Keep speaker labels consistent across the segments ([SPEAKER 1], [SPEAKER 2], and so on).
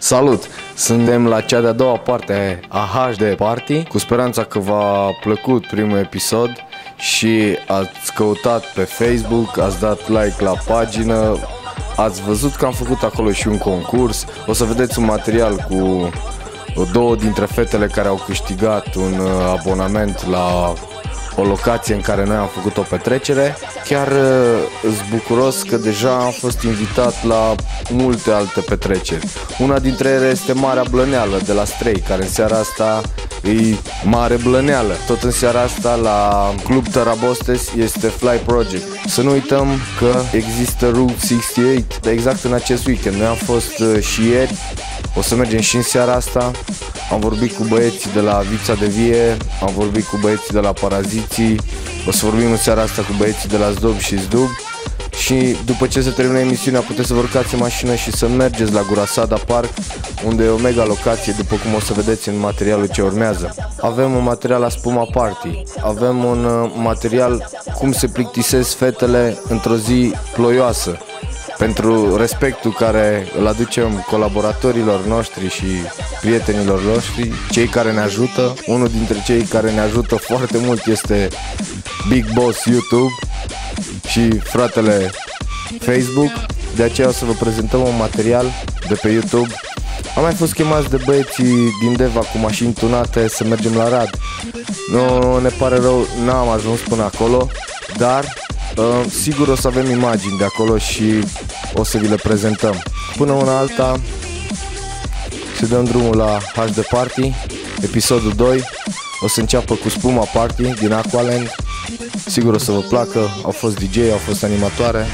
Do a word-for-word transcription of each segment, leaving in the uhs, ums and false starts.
[SPEAKER 1] Salut! Suntem la cea de-a doua parte a H D Party, cu speranța că v-a plăcut primul episod și ați căutat pe Facebook, ați dat like la pagină, ați văzut că am făcut acolo și un concurs. O să vedeți un material cu două dintre fetele care au câștigat un abonament la o locație în care noi am făcut o petrecere. Chiar îs bucuros că deja am fost invitat la multe alte petreceri. Una dintre ele este Marea Blăneală de la Stray, care în seara asta e Mare Blăneală. Tot în seara asta la Club Tărabostes este Fly Project. Să nu uităm că există Route șaizeci și opt exact în acest weekend. Noi am fost și ieri, o să mergem și în seara asta. Am vorbit cu băieții de la Vița de Vie, am vorbit cu băieții de la Paraziții, o să vorbim în seara asta cu băieții de la Zdob și Zdub. Și după ce se termină emisiunea puteți să vă urcați în mașină și să mergeți la Gurasada Park, unde e o mega locație, după cum o să vedeți în materialul ce urmează. Avem un material la Spuma Party, avem un material cum se plictisesc fetele într-o zi ploioasă, pentru respectul care îl aducem colaboratorilor noștri și prietenilor noștri, cei care ne ajută. Unul dintre cei care ne ajută foarte mult este Big Boss YouTube și fratele Facebook. De aceea o să vă prezentăm un material de pe YouTube. Am mai fost chemați de băieții din Deva cu mașini tunate să mergem la Rad. Nu ne pare rău, n-am ajuns până acolo, dar Uh, sigur o să avem imagini de acolo și o să vi le prezentăm. Până una alta, să dăm drumul la H D Party, episodul doi. O să înceapă cu Spuma Party din Aqualand. Sigur o să vă placă, au fost D J, au fost animatoare.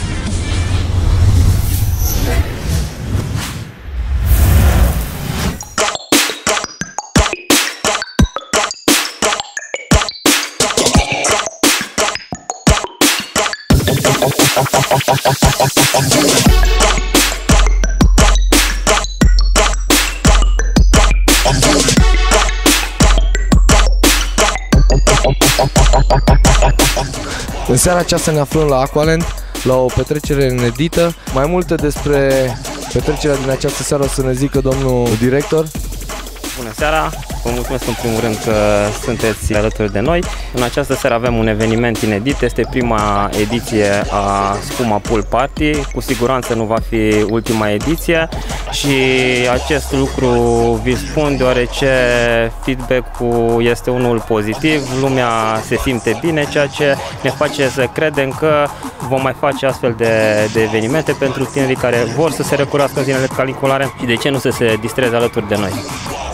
[SPEAKER 1] În seara aceasta ne aflăm la Aqualand, la o petrecere inedită. Mai multe despre petrecerea din această seară o să ne zică domnul director.
[SPEAKER 2] Bună seara! Vă mulțumesc în primul rând că sunteți alături de noi. În această seară avem un eveniment inedit, este prima ediție a Spuma Pool Party. Cu siguranță nu va fi ultima ediție și acest lucru vi spun deoarece feedback-ul este unul pozitiv, lumea se simte bine, ceea ce ne face să credem că vom mai face astfel de, de evenimente pentru tinerii care vor să se recurască în zilele caliculare și de ce nu să se distreze alături de noi.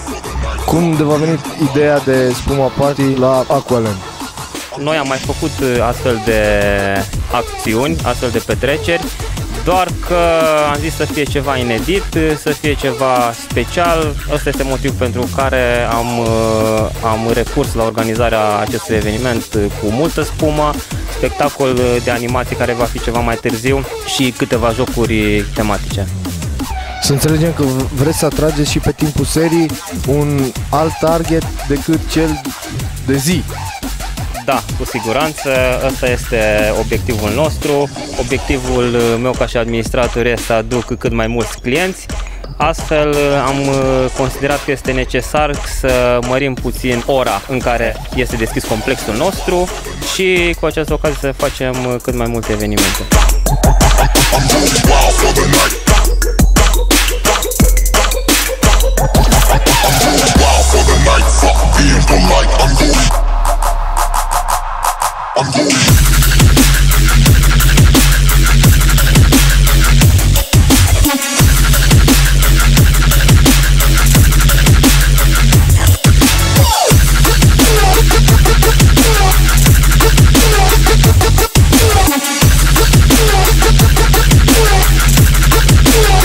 [SPEAKER 1] Cum de v-a venit ideea de Spuma Party la Aqualand?
[SPEAKER 2] Noi am mai făcut astfel de acțiuni, astfel de petreceri, doar că am zis să fie ceva inedit, să fie ceva special. Ăsta este motivul pentru care am, am recurs la organizarea acestui eveniment cu multă spumă, spectacol de animație care va fi ceva mai târziu și câteva jocuri tematice.
[SPEAKER 1] Să înțelegem că vreți să atrageți și pe timpul serii un alt target decât cel de zi.
[SPEAKER 2] Da, cu siguranță, ăsta este obiectivul nostru. Obiectivul meu ca și administrator este să aduc cât mai mulți clienți. Astfel am considerat că este necesar să mărim puțin ora în care este deschis complexul nostru și cu această ocazie să facem cât mai multe evenimente.
[SPEAKER 3] Yeah.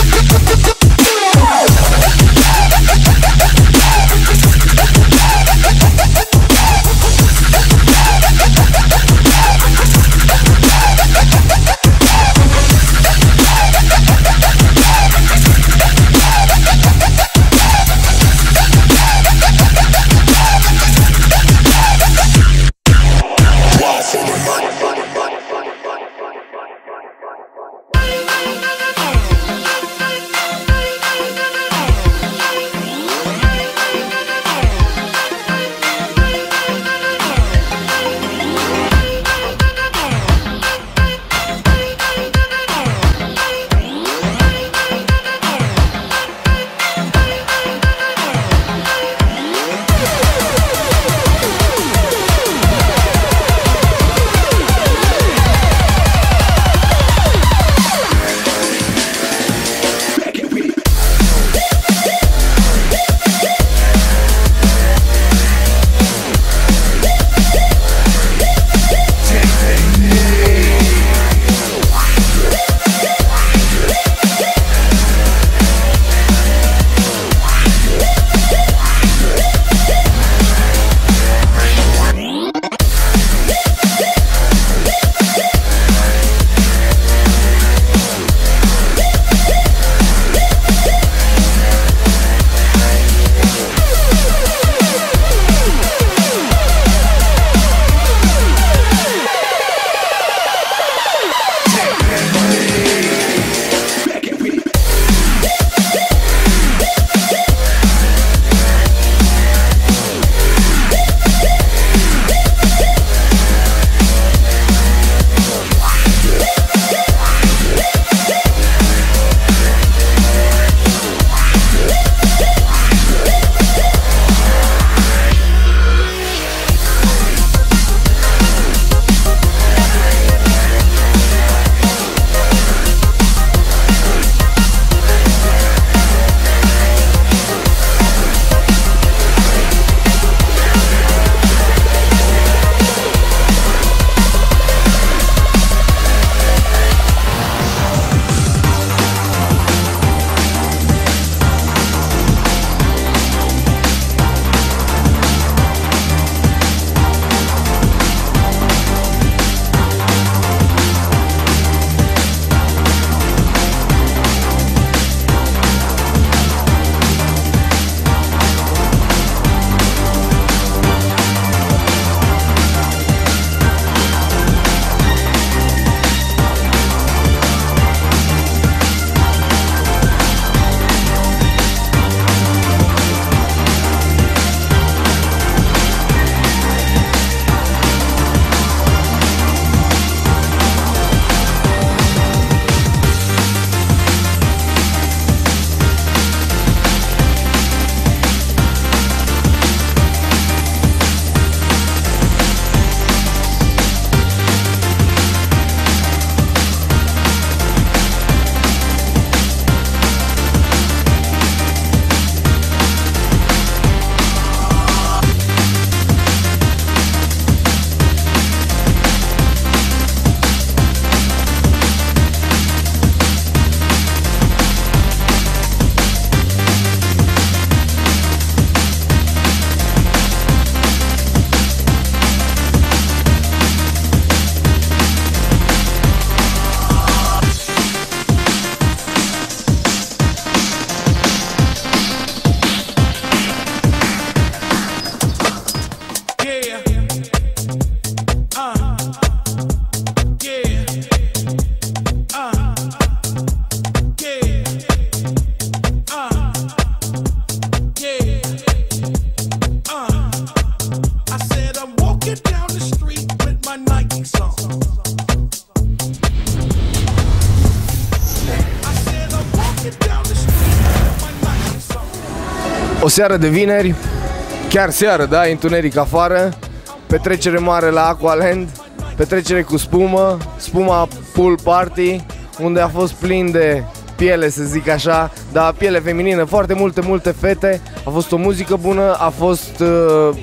[SPEAKER 1] O seară de vineri, chiar seară, da, întuneric afară, petrecere mare la Aqualand, petrecere cu spumă, spuma pool party, unde a fost plin de piele, să zic așa, dar piele feminină, foarte multe, multe fete, a fost o muzică bună, a fost uh,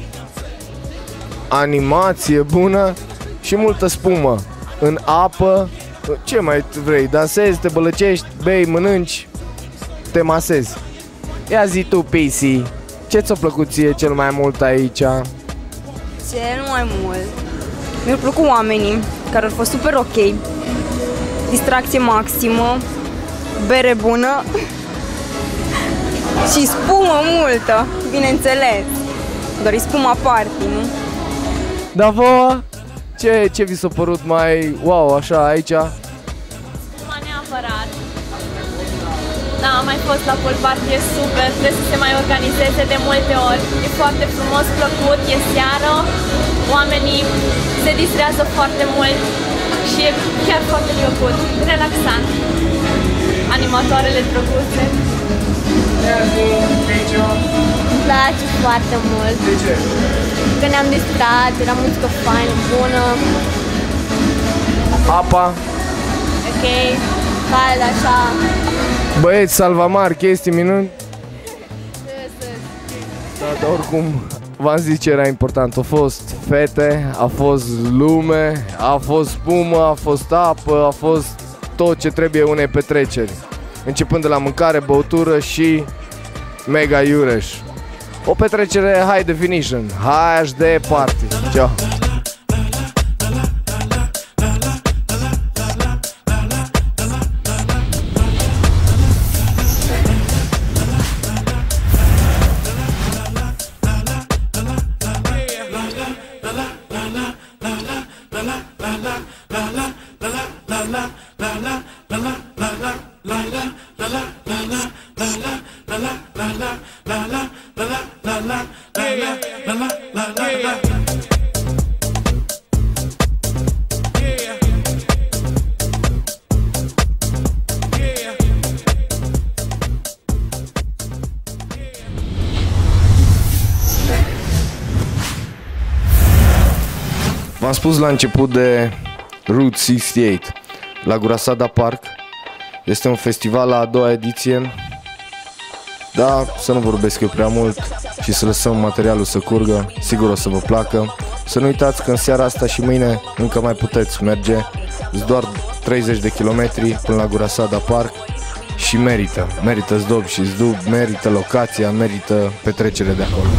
[SPEAKER 1] animație bună și multă spumă în apă. Ce mai vrei? Dansezi, te bălăcești, bei, mănânci, te masezi. Ia zi tu, P C, ce ți-a plăcut ție cel mai mult aici?
[SPEAKER 3] Cel mai mult mi-au plăcut oamenii, care au fost super ok, distracție maximă, bere bună și spumă multă, bineînțeles, doar e spuma party, nu?
[SPEAKER 1] Dar vouă, ce, ce vi s-a părut mai wow așa aici?
[SPEAKER 4] Spuma neapărat. Da, am mai fost la pool party, e super, trebuie să se mai organizeze de multe ori. E foarte frumos, plăcut, e seară, oamenii se distrează foarte mult și e chiar foarte plăcut, relaxant. Animatoarele drăguțe.
[SPEAKER 5] Îmi place foarte mult.
[SPEAKER 1] De ce?
[SPEAKER 5] Că ne-am distrat, era muzică faină, bună.
[SPEAKER 1] Apa?
[SPEAKER 5] Ok, cald așa.
[SPEAKER 1] Băieți, salvamar, chestii minuni? Da, dar oricum, v-am zis ce era important. A fost fete, a fost lume, a fost spumă, a fost apă, a fost tot ce trebuie unei petreceri. Începând de la mâncare, băutură și mega iureș. O petrecere high definition, H D party. Ciao. V-am spus la început de Route șaizeci și opt. La Gurasada Park este un festival la a doua ediție. Da, să nu vorbesc eu prea mult și să lăsăm materialul să curgă. Sigur o să vă placă. Să nu uitați că în seara asta și mâine încă mai puteți merge. Sunt doar treizeci de kilometri până la Gurasada Park și merită. Merită zdub și zdub, merită locația, merită petrecerea de acolo.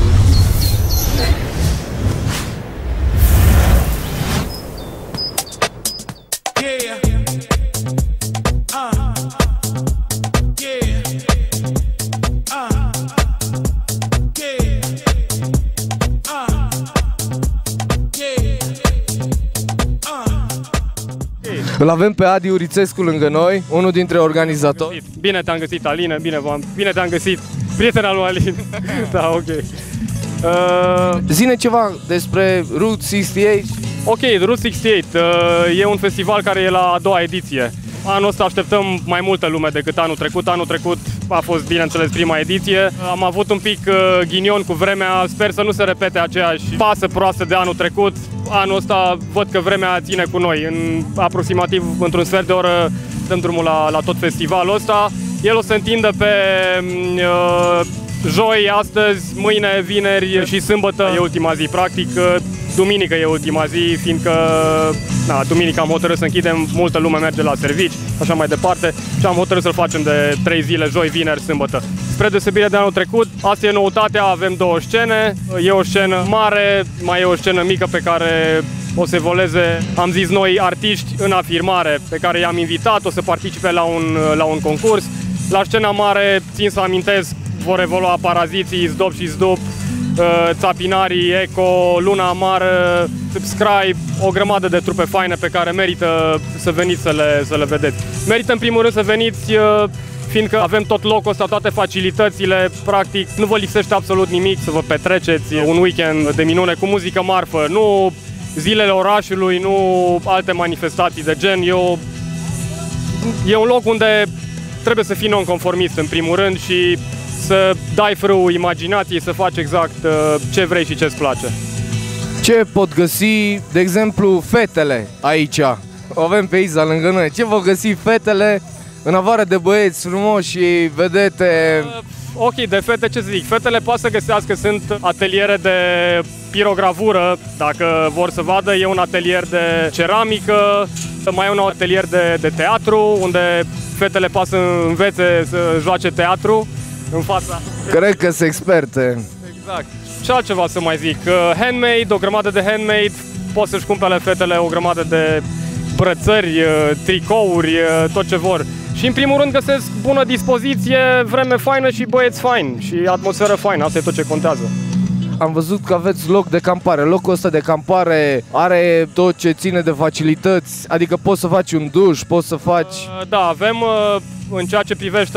[SPEAKER 1] Îl avem pe Adi Urițescu lângă noi, unul dintre organizatori.
[SPEAKER 6] Bine te-am găsit, Aline, bine, v-am, bine te-am găsit, prietena lui Aline. Da, ok. Uh,
[SPEAKER 1] Zine ceva despre Route șaizeci și opt.
[SPEAKER 6] ok, Route șaizeci și opt uh, e un festival care e la a doua ediție. Anul ăsta așteptăm mai multă lume decât anul trecut. Anul trecut a fost, bineînțeles, prima ediție. Am avut un pic uh, ghinion cu vremea, sper să nu se repete aceeași pasă proastă de anul trecut. Anul ăsta văd că vremea ține cu noi. În aproximativ într-un sfert de oră dăm drumul la, la tot festivalul ăsta. El o să întindă pe uh, joi, astăzi, mâine, vineri și sâmbătă. E ultima zi, practic. Duminică e ultima zi, fiindcă na, duminică am hotărât să închidem, multă lume merge la servici, așa mai departe, și am hotărât să-l facem de trei zile, joi, vineri, sâmbătă. Spre deosebire de anul trecut, asta e noutatea, avem două scene, e o scenă mare, mai e o scenă mică pe care o să evolueze, am zis noi, artiști în afirmare, pe care i-am invitat, o să participe la un, la un concurs. La scena mare, țin să amintesc, vor evolua Paraziții, Zdop și Zdup, Țapinarii, Eco, Luna Amară, Subscribe, o grămadă de trupe faine pe care merită să veniți să le, să le vedeți. Merită în primul rând să veniți, fiindcă avem tot locul ăsta, toate facilitățile, practic nu vă lipsește absolut nimic să vă petreceți un weekend de minune cu muzică marfă, nu zilele orașului, nu alte manifestații de gen. E, o, e un loc unde trebuie să fii nonconformist în primul rând și să dai frâul imaginației, să faci exact ce vrei și ce-ți place.
[SPEAKER 1] Ce pot găsi, de exemplu, fetele aici? O avem pe Isa lângă noi. Ce pot găsi fetele în afară de băieți frumoși și vedete?
[SPEAKER 6] Ok, de fete ce să zic, fetele pot să găsească, sunt ateliere de pirogravură, dacă vor să vadă, e un atelier de ceramică, mai e un atelier de, de teatru, unde fetele pot să învețe să joace teatru în fața.
[SPEAKER 1] Cred că sunt experte.
[SPEAKER 6] Exact. Și altceva să mai zic, handmade, o grămadă de handmade, pot să-și cumpere fetele o grămadă de brățări, tricouri, tot ce vor. Și în primul rând găsesc bună dispoziție, vreme faină și băieți faini și atmosferă faină, asta e tot ce contează.
[SPEAKER 1] Am văzut că aveți loc de campare. Locul ăsta de campare are tot ce ține de facilități, adică poți să faci un duș, poți să faci...
[SPEAKER 6] Da, avem în ceea ce privește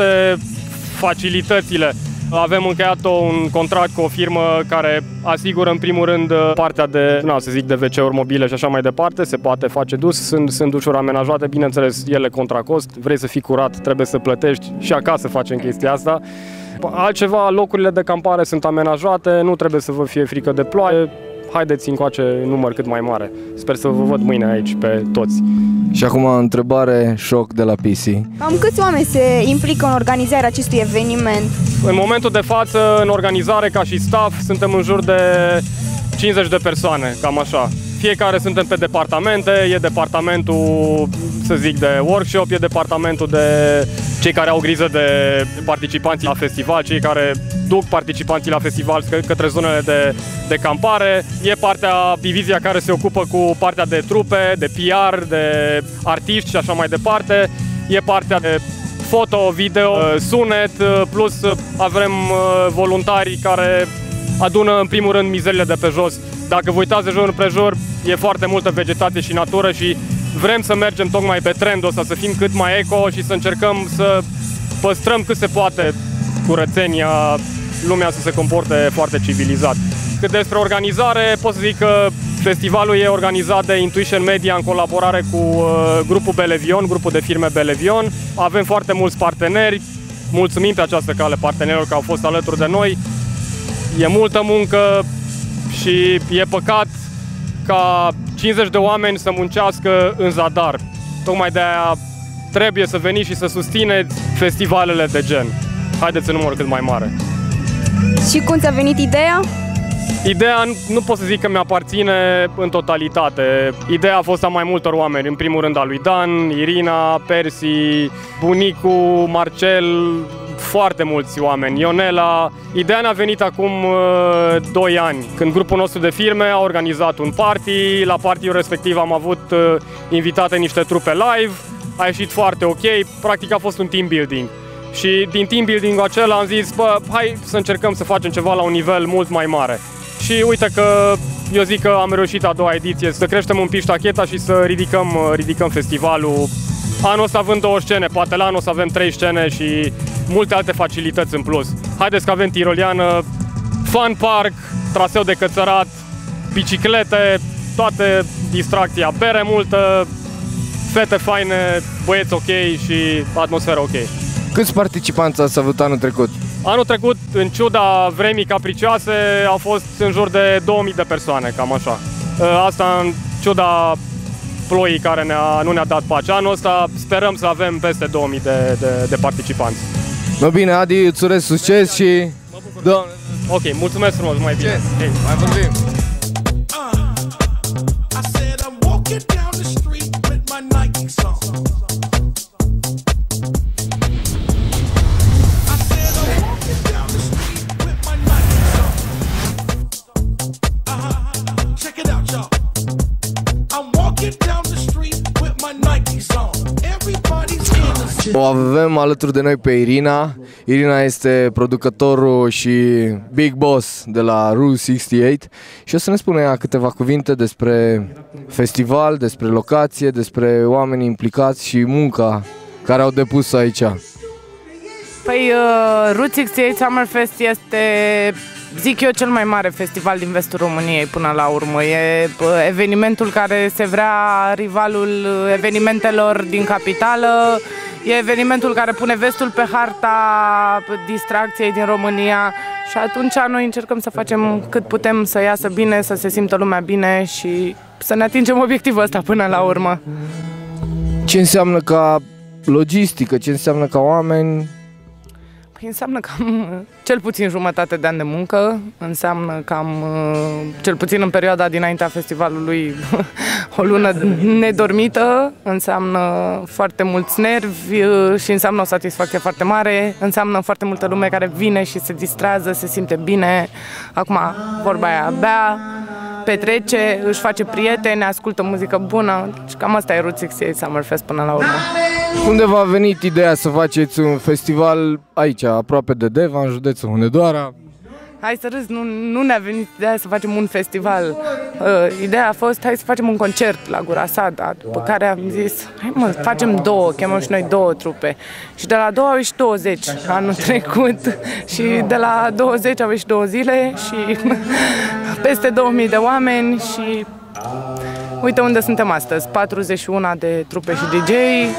[SPEAKER 6] facilitățile, avem încheiat un contract cu o firmă care asigură în primul rând partea de, nu să zic, de ve ce-uri mobile și așa mai departe, se poate face dus, sunt, sunt dușuri amenajate, bineînțeles ele contra cost, vrei să fii curat, trebuie să plătești și acasă facem chestia asta. Altceva, locurile de campare sunt amenajate, nu trebuie să vă fie frică de ploaie, haideți încoace în număr cât mai mare. Sper să vă văd mâine aici pe toți.
[SPEAKER 1] Și acum întrebare șoc de la P C.
[SPEAKER 3] Cam câți oameni se implică în organizarea acestui eveniment?
[SPEAKER 6] În momentul de față, în organizare ca și staff, suntem în jur de cincizeci de persoane, cam așa. Fiecare suntem pe departamente, e departamentul, să zic, de workshop, e departamentul de cei care au grijă de participanții la festival, cei care duc participanții la festival către zonele de, de campare, e partea, divizia care se ocupă cu partea de trupe, de P R, de artiști și așa mai departe, e partea de foto, video, sunet, plus avem voluntari care adună în primul rând mizerile de pe jos. Dacă vă uitați de jur împrejur, e foarte multă vegetație și natură și vrem să mergem tocmai pe trendul ăsta, să fim cât mai eco și să încercăm să păstrăm cât se poate curățenia, lumea să se comporte foarte civilizat. Cât despre organizare, pot să zic că festivalul e organizat de Intuition Media în colaborare cu uh, grupul Belevion, grupul de firme Belevion. Avem foarte mulți parteneri, mulțumim pe această cale partenerilor că au fost alături de noi. E multă muncă și e păcat ca cincizeci de oameni să muncească în zadar. Tocmai de aia trebuie să veniți și să susțineți festivalele de gen. Haideți în număr cât mai mare.
[SPEAKER 3] Și cum ți-a venit ideea?
[SPEAKER 6] Ideea nu pot să zic că mi-aparține în totalitate. Ideea a fost a mai multor oameni. În primul rând a lui Dan, Irina, Persi, bunicu, Marcel, foarte mulți oameni, Ionela. Ideea ne-a venit acum uh, doi ani, când grupul nostru de firme a organizat un party. La party-ul respectiv am avut uh, invitate niște trupe live. A ieșit foarte ok, practic a fost un team building. Și din team building-ul acela am zis, bă, hai să încercăm să facem ceva la un nivel mult mai mare. Și uite că eu zic că am reușit a doua ediție să creștem un pic ștacheta și să ridicăm, ridicăm festivalul. Anul ăsta având două scene, poate la anul o să avem trei scene și multe alte facilități în plus. Haideți că avem tiroliană, fun park, traseu de cățărat, biciclete, toate distracția, bere multă, fete faine, băieți ok și atmosferă ok.
[SPEAKER 1] Câți participanți ați avut anul trecut?
[SPEAKER 6] Anul trecut, în ciuda vremii capricioase, au fost în jur de două mii de persoane, cam așa. Asta în ciuda ploii care ne-a, nu ne-a dat pace. Anul ăsta sperăm să avem peste două mii de, de, de participanți.
[SPEAKER 1] No bine, Adi, îți urez succes și...
[SPEAKER 6] Da. Ok, mulțumesc frumos, mai bine.
[SPEAKER 1] Hey, mai vorbim. O avem alături de noi pe Irina. Irina este producătorul și big boss de la Route șaizeci și opt și o să ne spună ea câteva cuvinte despre festival, despre locație, despre oamenii implicați și munca care au depus aici.
[SPEAKER 7] Păi uh, Route șaizeci și opt Summerfest este, zic eu, cel mai mare festival din vestul României până la urmă. E uh, evenimentul care se vrea rivalul evenimentelor din capitală. E evenimentul care pune vestul pe harta distracției din România și atunci noi încercăm să facem cât putem să iasă bine, să se simtă lumea bine și să ne atingem obiectivul ăsta până la urmă.
[SPEAKER 1] Ce înseamnă ca logistică, ce înseamnă ca oameni?
[SPEAKER 7] Păi înseamnă cam cel puțin jumătate de ani de muncă, înseamnă cam cel puțin în perioada dinaintea festivalului o lună nedormită, înseamnă foarte mulți nervi și înseamnă o satisfacție foarte mare, înseamnă foarte multă lume care vine și se distrează, se simte bine, acum vorba aia, bea, petrece, își face prieteni, ascultă muzică bună și cam asta e Route șaizeci și opt Summerfest până la urmă.
[SPEAKER 1] Unde v-a venit ideea să faceți un festival aici, aproape de Deva, în județul Hunedoara?
[SPEAKER 7] Hai să râzi, nu, nu ne-a venit ideea să facem un festival. Uh, ideea a fost, hai să facem un concert la Gura Sada, după care am zis, hai mă, facem două, chemăm și noi două trupe. Și de la două au ieșit douăzeci anul trecut și de la douăzeci au ieșit două zile și peste două mii de oameni și uite unde suntem astăzi, patruzeci și unu de trupe și D J.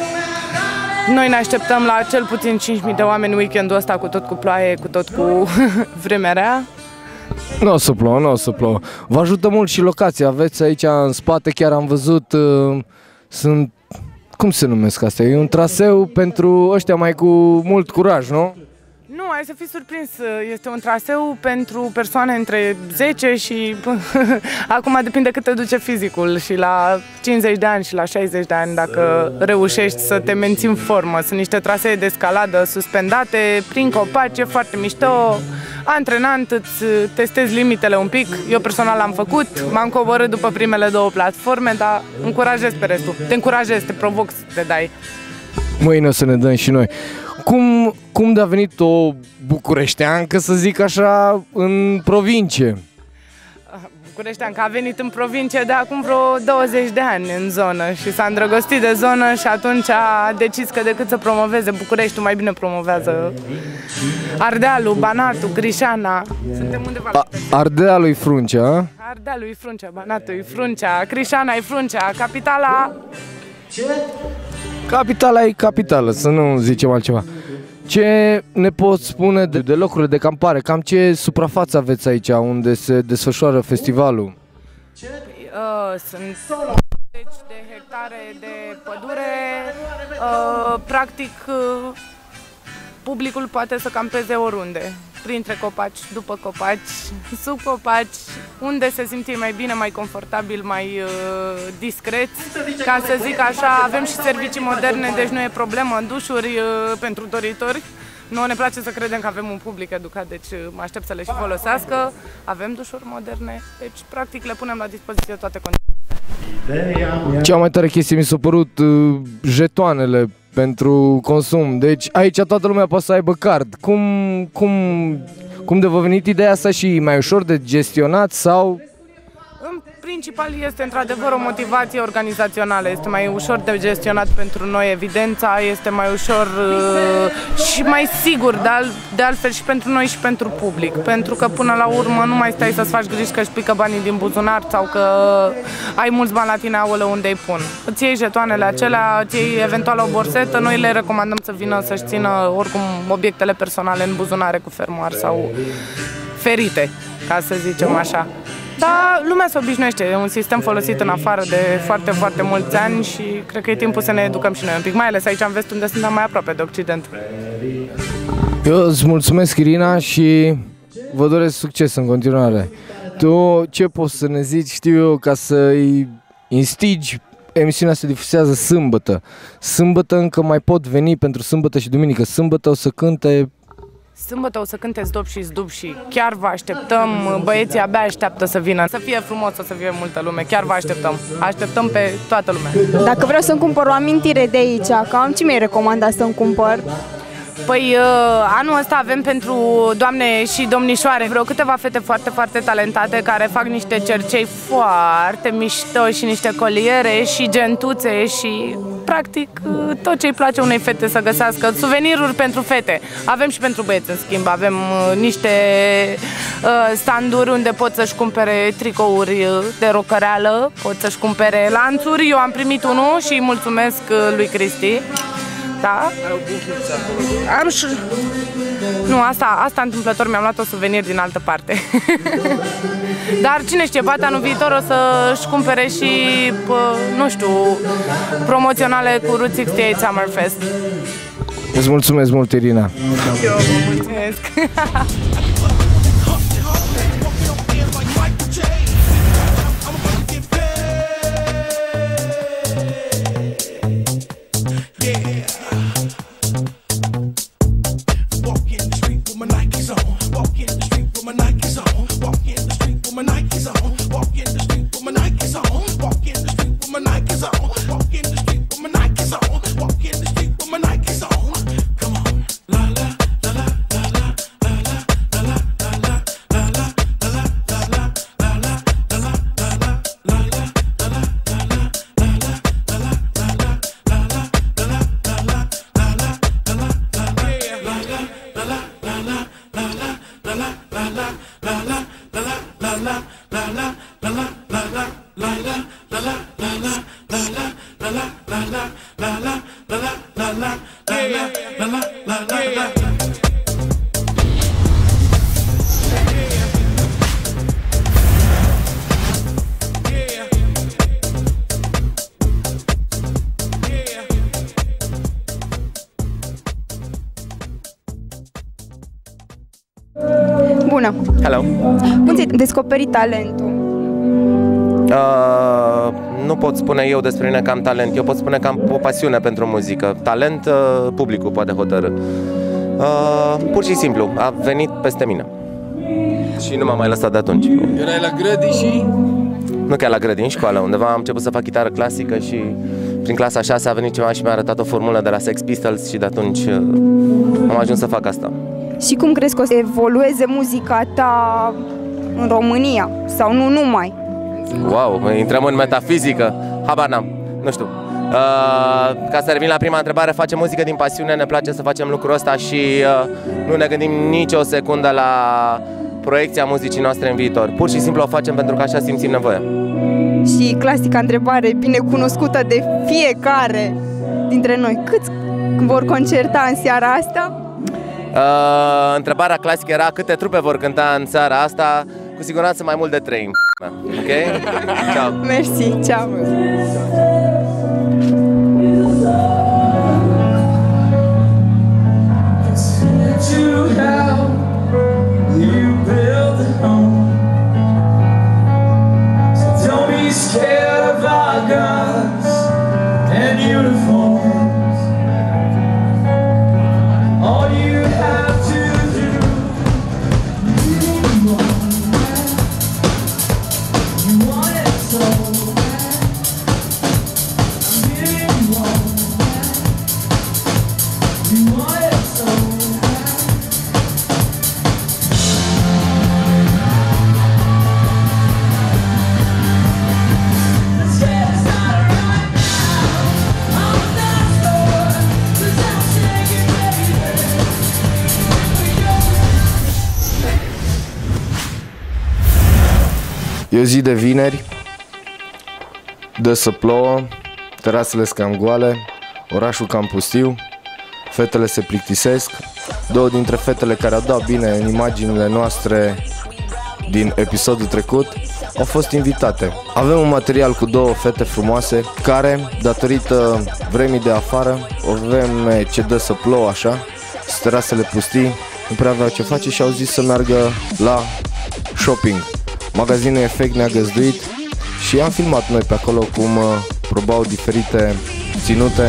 [SPEAKER 7] Noi ne așteptăm la cel puțin cinci mii de oameni weekendul ăsta, cu tot cu ploaie, cu tot cu vremea rea.
[SPEAKER 1] Nu o să plouă, nu o să plouă. Vă ajută mult și locația. Aveți aici în spate, chiar am văzut, uh, sunt, cum se numesc astea? E un traseu pentru ăștia mai cu mult curaj, nu?
[SPEAKER 7] Nu, ai să fii surprins. Este un traseu pentru persoane între zece și acum depinde cât te duce fizicul și la cincizeci de ani și la șaizeci de ani dacă reușești să te menții în formă. Sunt niște trasee de scaladă suspendate prin copaci, e foarte mișto. Antrenant, îți testezi limitele un pic. Eu personal am făcut, m-am coborât după primele două platforme, dar încurajez pe restul. Te încurajez, te provoc să te dai.
[SPEAKER 1] Mâine o să ne dăm și noi. Cum, cum de a venit o bucureșteancă, să zic așa, în provincie?
[SPEAKER 7] Bucureșteancă a venit în provincie de acum vreo douăzeci de ani în zonă și s-a îndrăgostit de zonă și atunci a decis că decât să promoveze Bucureștiul, mai bine promovează Ardealul, Banatul, Crișana. Suntem undeva la
[SPEAKER 1] Ardealul-i Fruncea?
[SPEAKER 7] Ardealul-i Fruncea, Banatul-i Fruncea, Crișana-i Fruncea, capitala...
[SPEAKER 1] Ce? Capitala e capitală, să nu zicem altceva. Ce ne poți spune de, de locurile de campare? Cam ce suprafață aveți aici unde se desfășoară festivalul?
[SPEAKER 7] Uh, sunt douăzeci de hectare de pădure. Uh, practic, uh, publicul poate să campeze oriunde. Printre copaci, după copaci, sub copaci, unde se simte mai bine, mai confortabil, mai uh, discret. Ca să zic așa, avem și servicii moderne, deci nu e problemă, dușuri uh, pentru doritori. Noi ne place să credem că avem un public educat, deci mă aștept să le și folosească. Avem dușuri moderne, deci practic le punem la dispoziție toate condițiile.
[SPEAKER 1] Cea mai tare chestie mi s-a părut uh, jetoanele pentru consum. Deci aici toată lumea poate să aibă card. Cum, cum, cum de v-a venit ideea asta și mai ușor de gestionat sau...
[SPEAKER 7] În principal este într-adevăr o motivație organizațională, este mai ușor de gestionat pentru noi evidența, este mai ușor uh, și mai sigur de, al, de altfel și pentru noi și pentru public, pentru că până la urmă nu mai stai să-ți faci griji că își pică banii din buzunar sau că ai mulți bani la tine aoleu unde îi pun. Îți iei jetoanele acelea, îți iei eventual o borsetă, noi le recomandăm să vină să-și țină oricum obiectele personale în buzunare cu fermoar sau ferite, ca să zicem așa. Dar lumea se obișnuiește, e un sistem folosit în afară de foarte, foarte mulți ani și cred că e timpul să ne educăm și noi un pic, mai ales aici în vest, unde suntem mai aproape de Occident.
[SPEAKER 1] Eu îți mulțumesc, Irina, și vă doresc succes în continuare. Tu ce poți să ne zici, știu eu, ca să-i instigi? Emisiunea se difuzează sâmbătă. Sâmbătă încă mai pot veni pentru sâmbătă și duminică. Sâmbătă o să cânte...
[SPEAKER 7] Sâmbătă o să cânte Zdop și Zdup și chiar vă așteptăm, băieții abia așteaptă să vină. Să fie frumos, să fie multă lume, chiar vă așteptăm. Așteptăm pe toată lumea.
[SPEAKER 3] Dacă vreau să-mi cumpăr o amintire de aici, cam ce mi-ai recomandat să-mi cumpăr?
[SPEAKER 7] Păi anul ăsta avem pentru doamne și domnișoare vreo câteva fete foarte, foarte talentate care fac niște cercei foarte mișto și niște coliere și gentuțe și practic tot ce îi place unei fete să găsească. Suveniruri pentru fete. Avem și pentru băieți, în schimb. Avem niște standuri unde pot să-și cumpere tricouri de rocăreală, pot să-și cumpere lanțuri. Eu am primit unul și îi mulțumesc lui Cristi. Da? Am și... Nu, asta, asta întâmplător, mi-am luat o suvenir din altă parte. Dar cine știe, poate anul viitor o să-și cumpere și, nu știu, promoționale cu Route șaizeci și opt Summerfest.
[SPEAKER 1] Îți mulțumesc mult, Irina.
[SPEAKER 7] Eu vă mulțumesc.
[SPEAKER 3] Bună!
[SPEAKER 8] Hello!
[SPEAKER 3] Cum ți-ai descoperit talentul?
[SPEAKER 8] Uh, nu pot spune eu despre mine că am talent, eu pot spune că am o pasiune pentru muzică. Talent, uh, publicul poate hotărâ. Uh, pur și simplu, a venit peste mine. Și nu m-am mai lăsat de atunci.
[SPEAKER 1] Erai la grădini și...
[SPEAKER 8] Nu chiar la grădini, în școală, undeva am început să fac chitară clasică și prin clasa a șasea a venit ceva și mi-a arătat o formulă de la Sex Pistols și de atunci uh, am ajuns să fac asta.
[SPEAKER 3] Și cum crezi că o să evolueze muzica ta în România? Sau nu numai?
[SPEAKER 8] Wow, intrăm în metafizică, habar n-am, nu știu. Uh, ca să revin la prima întrebare, facem muzică din pasiune, ne place să facem lucrul ăsta și uh, nu ne gândim nici o secundă la proiecția muzicii noastre în viitor. Pur și simplu o facem pentru că așa simțim nevoie.
[SPEAKER 3] Și clasica întrebare, bine cunoscută de fiecare dintre noi, câți vor concerta în seara asta?
[SPEAKER 8] Uh, întrebarea clasică era câte trupe vor cânta în seara asta, cu siguranță mai mult de trei. Ok? Ciao.
[SPEAKER 3] Mersi, ciao.
[SPEAKER 1] E o zi de vineri, dă să plouă, terasele sunt cam goale, orașul cam pustiu, fetele se plictisesc. Două dintre fetele care au dat bine în imaginile noastre din episodul trecut au fost invitate. Avem un material cu două fete frumoase care, datorită vremii de afară, o vreme ce dă să plouă așa, terasele pustii, nu prea aveau ce face și au zis să meargă la shopping. Magazinul Efect ne-a găzduit și am filmat noi pe acolo cum uh, probau diferite ținute.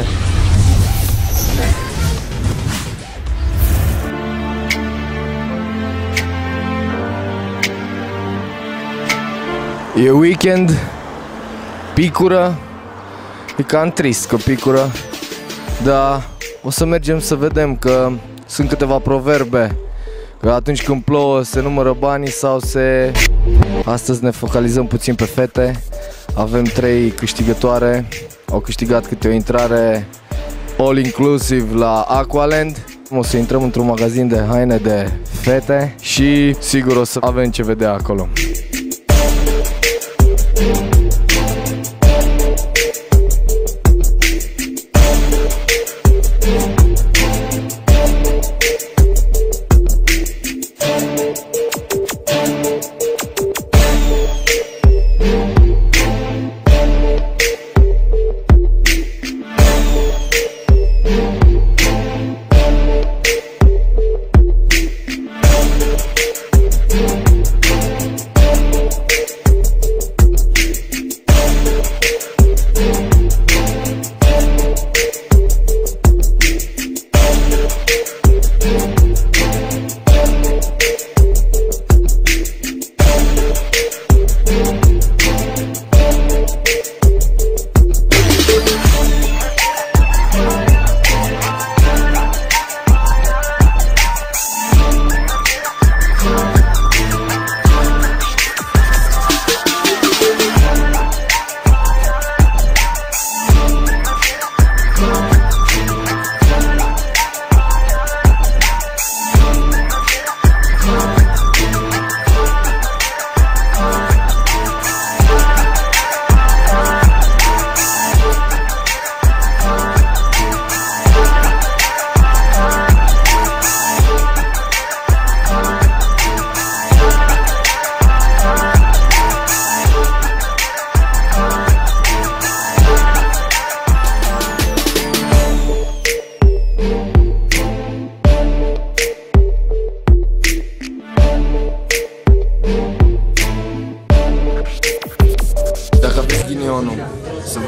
[SPEAKER 1] E weekend, picură, e cam trist că picură, dar o să mergem să vedem că sunt câteva proverbe, că atunci când plouă se numără banii sau se... Astăzi ne focalizăm puțin pe fete, avem trei câștigătoare, au câștigat câte o intrare all inclusive la Aqualand. O să intrăm într-un magazin de haine de fete și sigur o să avem ce vedea acolo.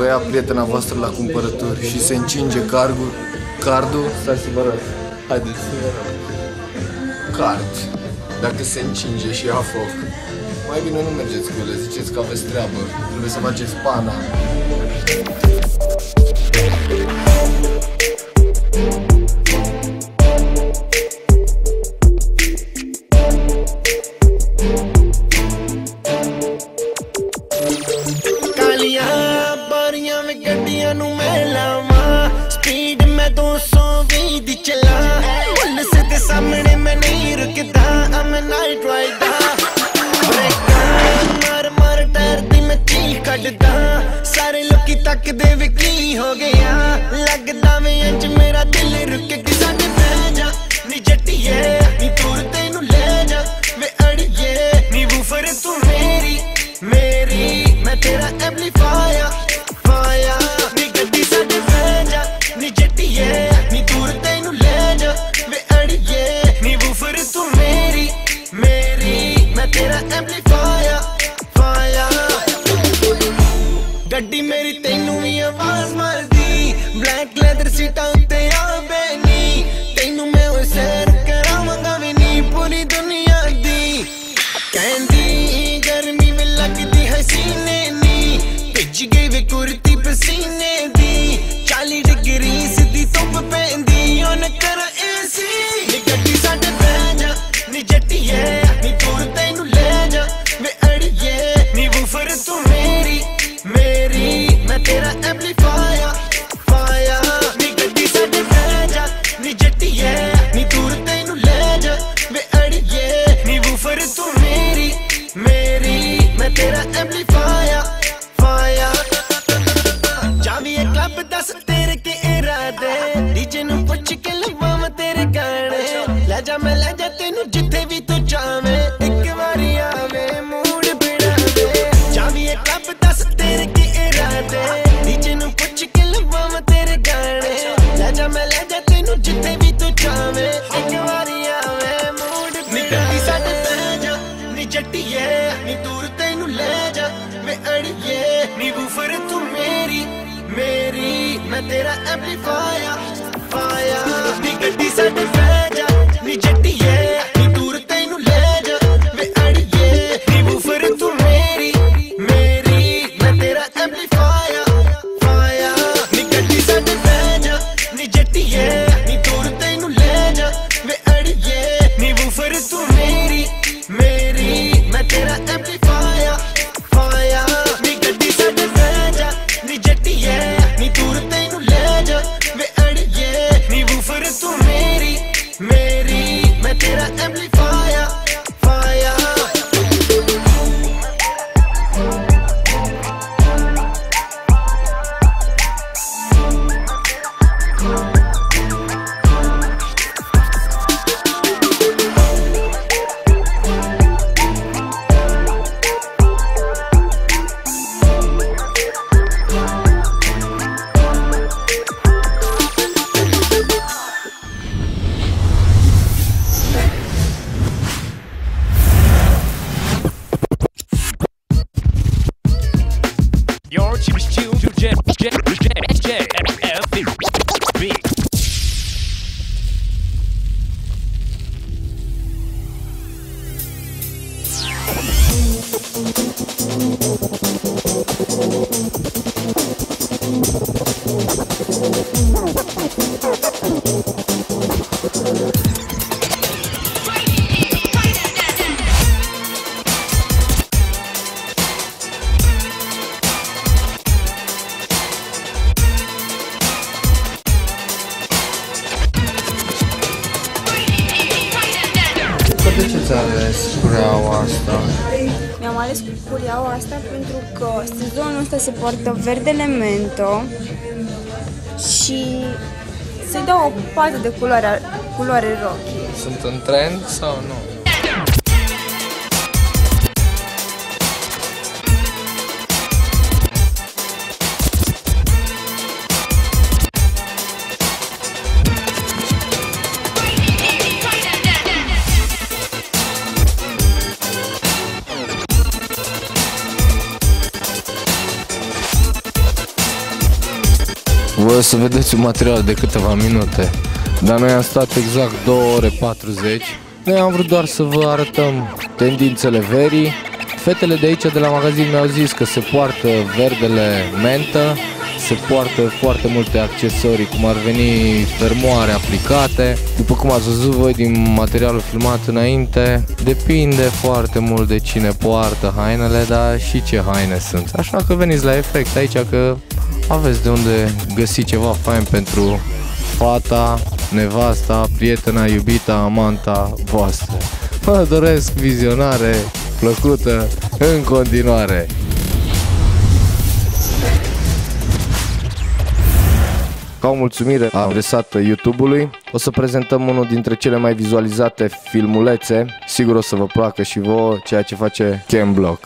[SPEAKER 1] ia prietena voastră la cumpărături și se încinge cardul, cardul, stai să vă arăt. Haideți să vă arăt. Card. Dacă se încinge și ia foc, mai bine nu mergeți cu ele, ziceți că aveți treabă, trebuie să faceți pana.
[SPEAKER 9] सामने मैं नहीं रुकता, I'm a night rider. ब्रेका मार मार डरदी मैं चीख कटदा, सारे लोकी तकदे वे की हो गया, लगदा मैं अंज मेरा दिल रुक के साथ बह जा, नी जट्टिए नी दूर तेनू ले जा, वे अड़िए नी वूफर तू मेरी मेरी, मैं तेरा एम्पलीफायर फायर, नी गड्डी साथ बह जा, नी जट्टिए नी दूर तेनू ले जा, वे अड़िए नी वूफर तू मेरी मेरी, मैं तेरा एम्पलीफायर फायर, गड्डी मेरी तेनू भी आवाज मारदी, ब्लैक लेदर सीटा उत्ते आ बैनी, तेनू मैं वो सैर करावांगा भी नी पूरी दुनिया दी, कहंदी गर्मी में लगदी है सीने नी, भिज गई वे कुर्ती पसीने दी, चाली डिग्री सीधी धुप पैंदी, ओन कर एसी, नी गड्डी साडे बह जा, नी जट्टिए नी दूर तेनू ले जा, वे अड़िए नी वूफर तू मेरी मेरी, मैं तेरा एम्पलीफायर फायर, नी गड्डी साडे बह जा, नी जट्टिए नी दूर तेनू ले जा, वे अड़िए नी वूफर तू मेरी मेरी, मैं तेरा एम्पलीफायर फायर, जावी एक क्लब दस तेरे के इरादे, डीजे नू पुछ के लवां तेरे गाने, ले जा मैं ले जा तेनू जिथे भी तू जावे, एक बारी आवे मूड बिड़ावे, जावी एक क्लब दस तेरे के इरादे, डीजे नू पुछ के लवां तेरे गाने, ले जा मैं ले जा तेनू जिथे भी तू जावे, एक बारी आवे मूड बिड़ावे, साडे बह जा नी जट्टिए नी दूर तेनू ले जा, वे अड़िए नी वूफर तू मेरी मेरी, मैं तेरा एम्पलीफायर फायर, नी गड्डी साडे बह जा, नी जट्टिए नी दूर तेनू ले जा, वे अड़िए नी वूफर तू मेरी मेरी, मैं तेरा एम्पलीफायर फायर, नी गड्डी साडे बह जा, नी जट्टिए नी दूर तेनू ले जा, वे अड़िए नी वूफर तू मेरी मेरी, मैं तेरा एम्पलीफायर फायर, नी गड्डी साडे बह जा, नी जट्टिए नी दूर तेनू ले जा, वे अड़िए नी वूफर तू मेरी मेरी, मैं तेरा amplifier fire.
[SPEAKER 10] Your chips chill to jet jet jet jet F B.
[SPEAKER 1] De ce ți-a ales cureaua asta?
[SPEAKER 3] Mi-am ales cureaua asta pentru că sezonul ăsta se poartă verde elemento și se dă o pată de culoare, culoare rochie.
[SPEAKER 1] Sunt în trend sau nu? Voi o să vedeți un material de câteva minute, dar noi am stat exact două ore patruzeci. Noi am vrut doar să vă arătăm tendințele verii. Fetele de aici de la magazin mi-au zis că se poartă verdele mentă, se poartă foarte multe accesorii, cum ar veni fermoare aplicate. După cum ați văzut voi din materialul filmat înainte, depinde foarte mult de cine poartă hainele, dar și ce haine sunt. Așa că veniți la Efect aici că aveți de unde găsi ceva fain pentru fata, nevasta, prietena, iubita, amanta voastră. Vă doresc vizionare plăcută în continuare. Ca o mulțumire adresată YouTube-ului, o să prezentăm unul dintre cele mai vizualizate filmulețe. Sigur o să vă placă și vouă ceea ce face Cam Block.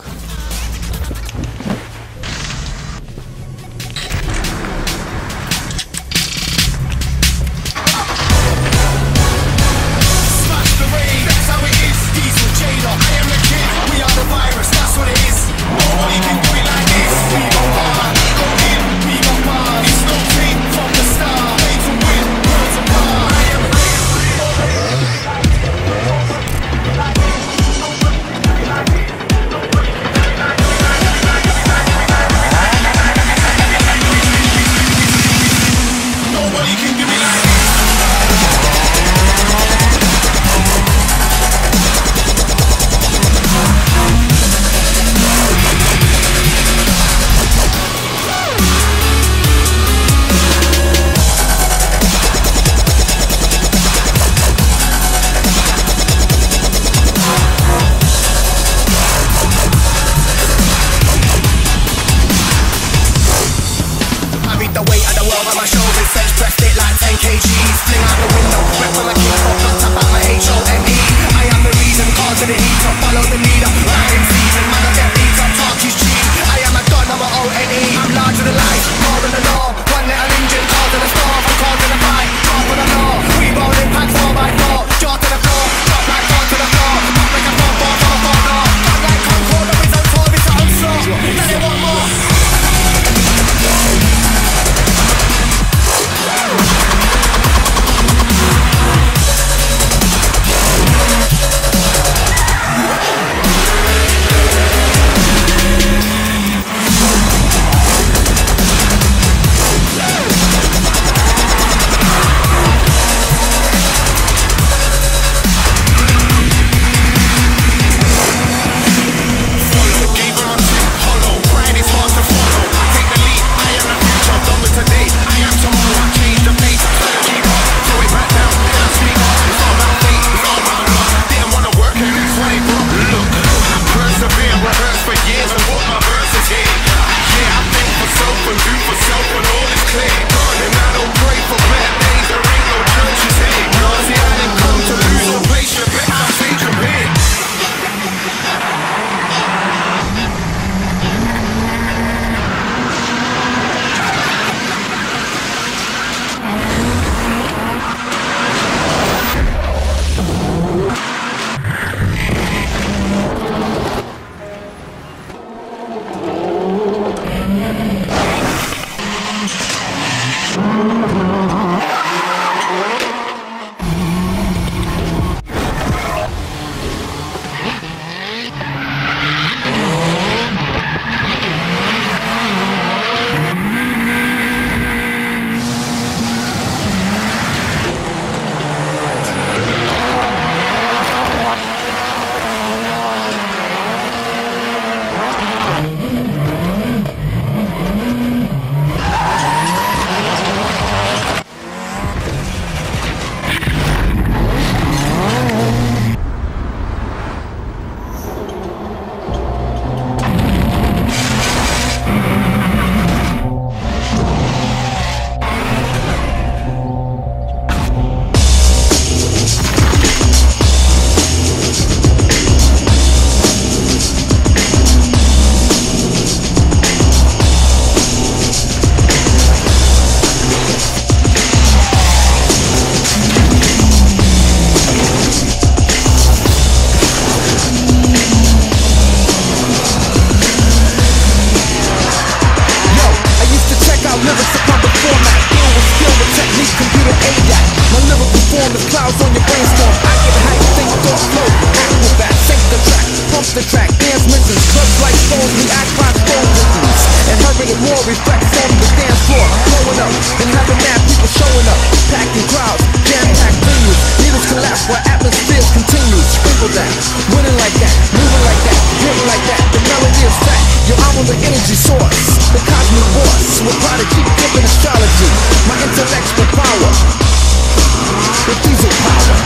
[SPEAKER 9] the track, dance missions, clubs like stones, we act like stone victims. And hurry the war reflects on the dance floor, blowing up, and having mad people showing up, packing crowds, jam-packed venues, needles collapse while atmospheres continue. Sprinkle that, winning like that, moving like that, hitting like that, the melody is fat. Yo, I'm on the energy source, the cosmic force, with prodigy, flipping astrology, my intellect's the power, with diesel power.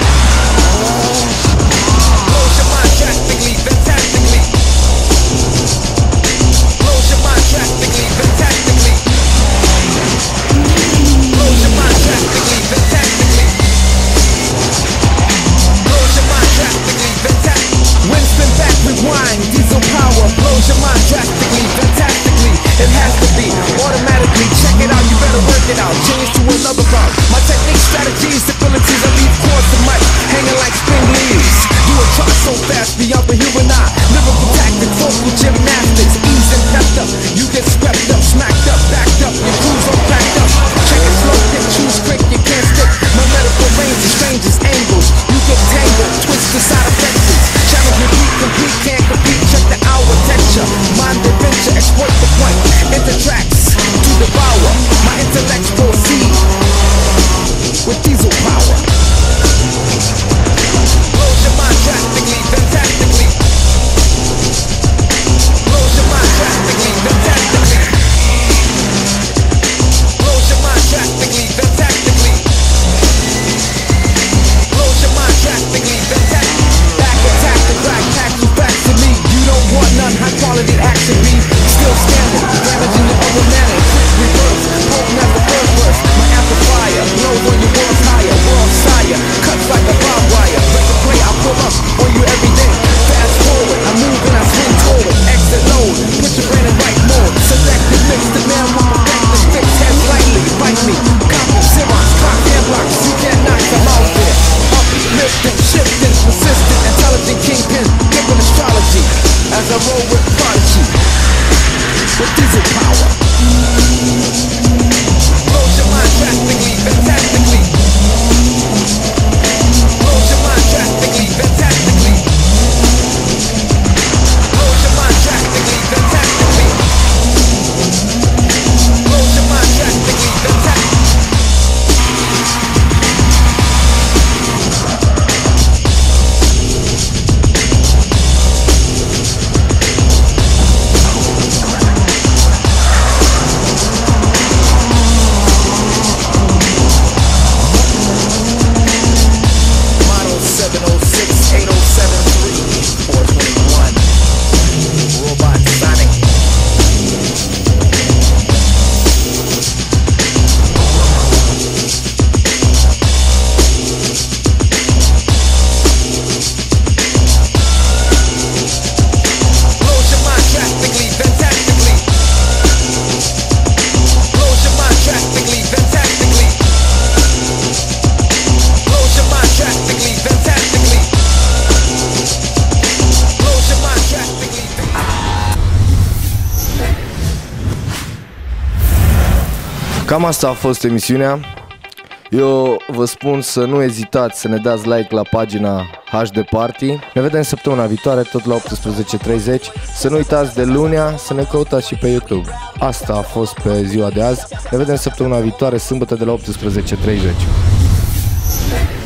[SPEAKER 9] Blows your mind drastically, fantastically. Blows your mind drastically, fantastically. Blows your mind drastically, fantastically. Blows your mind drastically, fantastically. Wind spin back, rewind, diesel power. Blows your mind drastically, fantastically. It has to be automatically. Check it out, you better work it out. Change to another route. My technique, strategies, abilities, I leave chords and mic hanging like spring leaves. Do a try so fast beyond the human eye. Lyrical tactics, vocal gymnastics, ease and pepped up. You get swept up, smacked up, backed up. Your crews all cracked up. Check it slow, pick, choose quick, you can't stick. My medical range is strangest angles. You get tangled, twist the side effects. Challenge, repeat, complete, can't compete. Check the hour texture, mind adventure, exploit the point. Enter tracks to devour. My intellects proceed with diesel power. Blows your mind drastically, fantastically. Blows your mind drastically, fantastically. Blows your mind drastically, fantastically. Blows your mind drastically, fantastically. Back attack the black, pack you back to me. You don't want none, high quality action be still standing, damaging your other manner. Quick reverse, hope never first verse. My amplifier blows on your world's higher, world sire, cuts like a barbed wire. Let the play, I pull up on you every day. Fast forward, I move and I swing forward. Exit load, put your brain in right mode. Select the mix, the man with the back, the fix heads lightly, bite me. Copy, Xerox, clock, hand blocks, you can't knock them out there. Uplifting, shifting, persistent, intelligent kingpin, giving astrology. As I roll with prodigy, with diesel power. Blows your mind drastically, fantastically. Blows your mind drastically, fantastically. Blows your mind drastically, fantastically. Blows your mind drastically, fantastically.
[SPEAKER 1] Cam asta a fost emisiunea. Eu vă spun să nu ezitați să ne dați like la pagina H D Party. Ne vedem săptămâna viitoare, tot la optsprezece treizeci. Să nu uitați de lunea să ne căutați și pe YouTube. Asta a fost pe ziua de azi. Ne vedem săptămâna viitoare, sâmbătă, de la optsprezece treizeci.